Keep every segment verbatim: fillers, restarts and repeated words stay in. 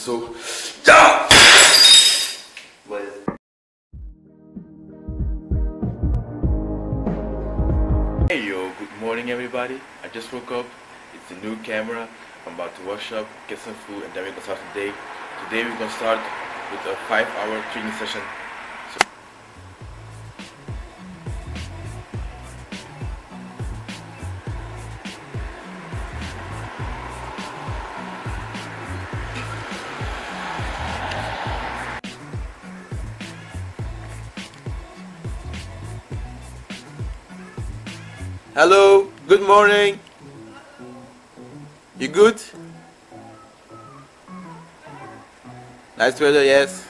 so yeah. Hey yo, good morning everybody. I just woke up. It's a new camera. I'm about to wash up, get some food, and then we're gonna start today. Today we're gonna start with a five hour training session. So hello, good morning. You good? Nice weather, yes.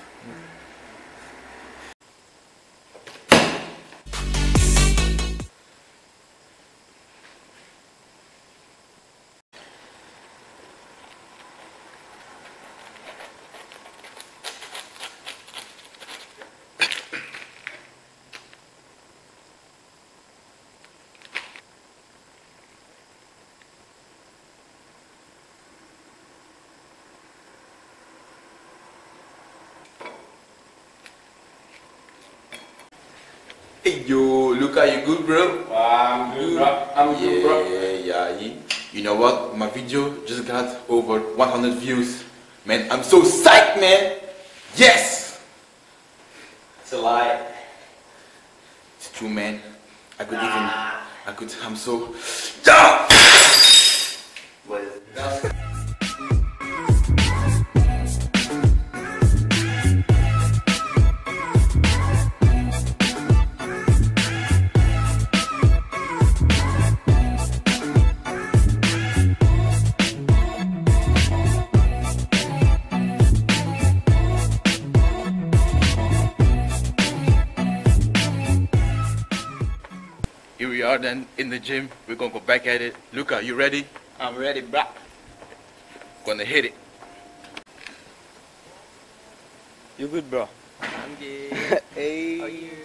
Hey yo, Luca, you good, bro? I'm good, bro. I'm yeah, good, bro. Yeah, yeah, yeah. You know what? My video just got over one hundred views. Man, I'm so psyched, man. Yes. It's a lie. It's true, man. I could even, I could. I'm so. Yeah. What is it? Here we are then in the gym. We're gonna go back at it. Luca, you ready? I'm ready, bro. Gonna hit it. You good, bro? I'm good. Hey. How are you?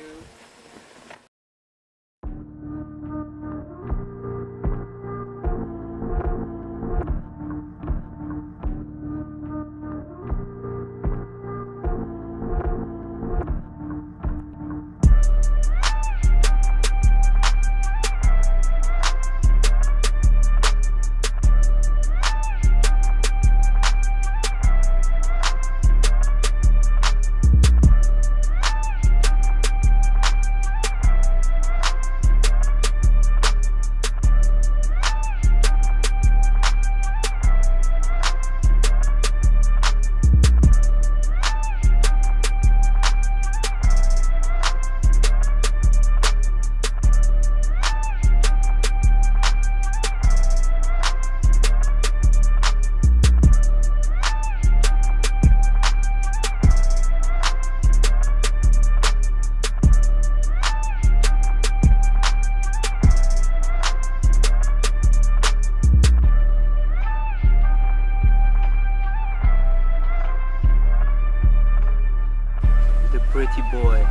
Pretty boy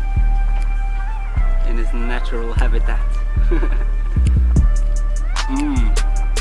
in his natural habitat. mm.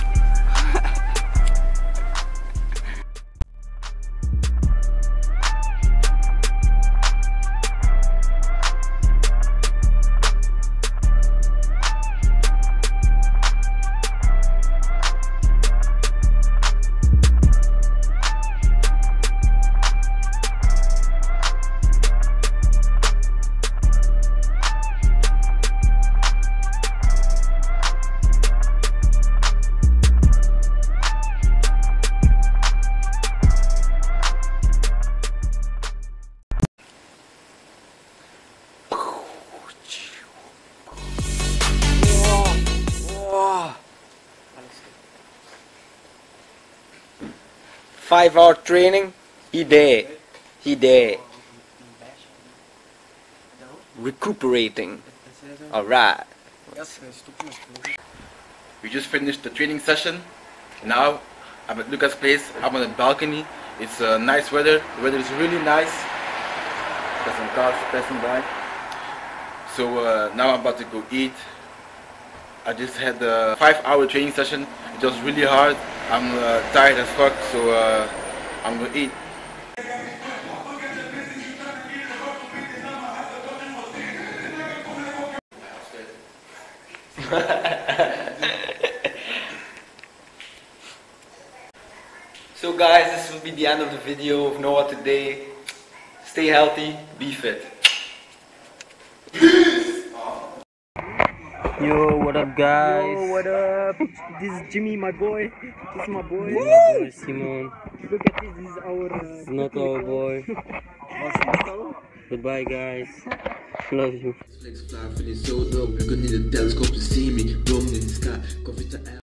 Five hour training, he there, he there. Recuperating. Alright. We just finished the training session. Now I'm at Luca's place. I'm on the balcony. It's uh, nice weather. The weather is really nice. Got some cars passing by. So uh, now I'm about to go eat. I just had a five hour training session. It was really hard. I'm uh, tired as fuck, so uh, I'm gonna eat. So guys, this will be the end of the video of Noah today. Stay healthy, be fit. Yo, what up, guys? Yo, what up? This is Jimmy, my boy. This is my boy. Woo! Simon. Look at this. This is our. Uh, Not our boy. Goodbye, guys. Love you. Flex fly, feeling so dope. You could need a telescope to see me. Blown in the sky, coffee to